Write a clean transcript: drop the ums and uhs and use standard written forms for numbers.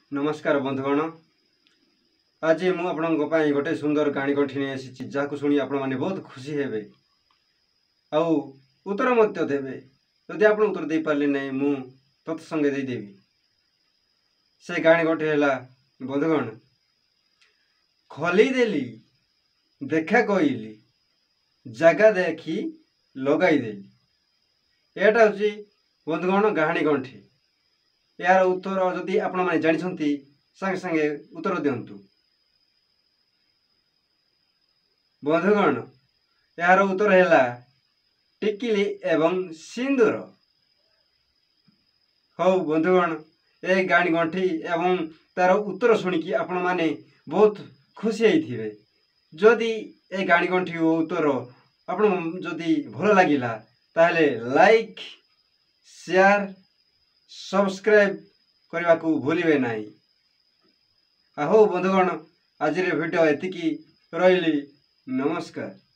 नमस्कार बंधुगण। आज मुझे गोटे सुंदर कहानी कंठी नहीं आसी जहाँ शुणी आपण मैंने बहुत खुशी हेबे आउ उत्तर मत देवे। जदि आप उत्तर दे पारे ना मु तत्संगे देदेवी। से कहानी कंठी है बंधुगण। खोलीदेली देखा कहली जगह देखी लगाईदेली। यहाँ हूँ बंधुगण कहानी कंठी। यार उत्तर जदि आपण मैंने जानते संगे संगे उत्तर दिंतु। बंधुगण यार उत्तर है टिकिली एवं सिंदूर। हौ बंधुगण ये गाणी गंठी एवं तार उत्तर शुणिकी आपण मैंने बहुत खुशी होइथिबे। जदि ए गाणी गंठी उत्तर आपण जदि भल लागिला ताहले लाइक शेयर सब्सक्राइब करने को भूलिए नहीं। हो बंधुगण आज वीडियो एतिकी रही। नमस्कार।